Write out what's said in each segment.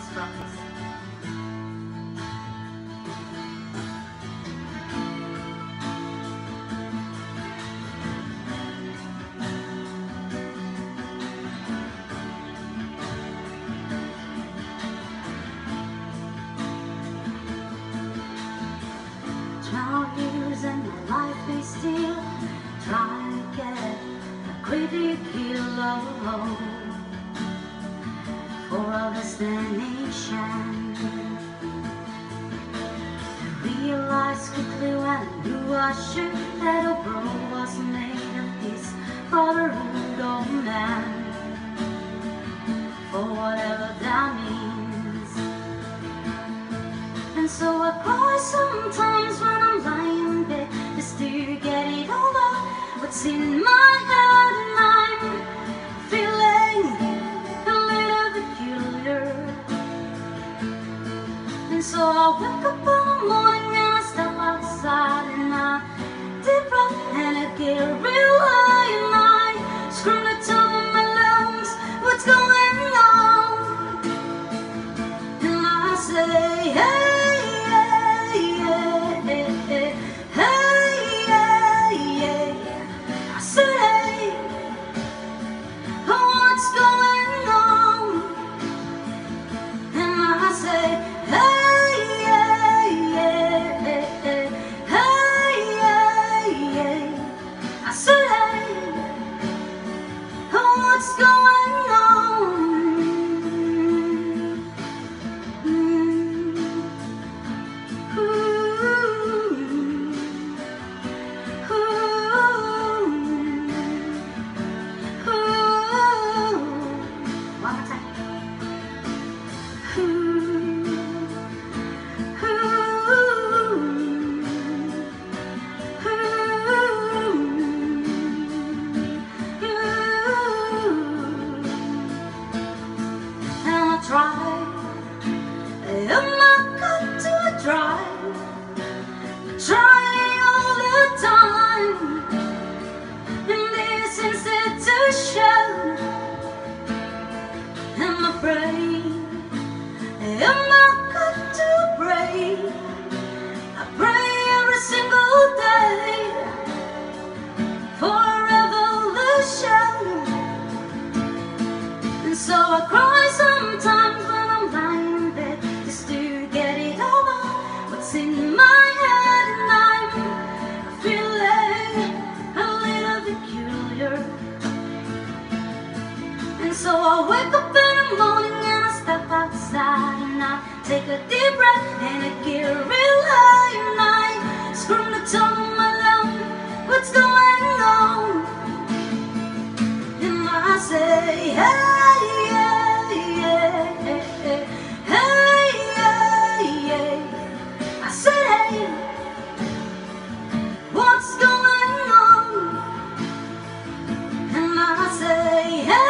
Let's practice. 12 years and my life is still trying to get a critical for a destination. I realized quickly when I knew I should that a world was made of this brotherhood of man, for whatever that means. And so I cry sometimes when I'm lying in bed just to get it all out what's in my head, and I'm feeling a little peculiar. And so I wake up in the morning and I step outside and I deep breath and I get real high and I scream to the top of my lungs, what's going on? And I say, hey. What's going on? One more time. Try all the time in this institution, and I pray, am I good to pray? I pray every single day for revolution, and so I cry sometimes when I'm lying in bed just to get it all out what's in my So I wake up in the morning and I step outside and I take a deep breath and I get real high and I scream to the top of my lungs, what's going on? And I say, hey, yeah, yeah, hey, hey, yeah. I said, hey, what's going on? And I say, hey.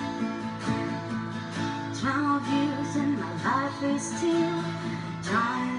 Still trying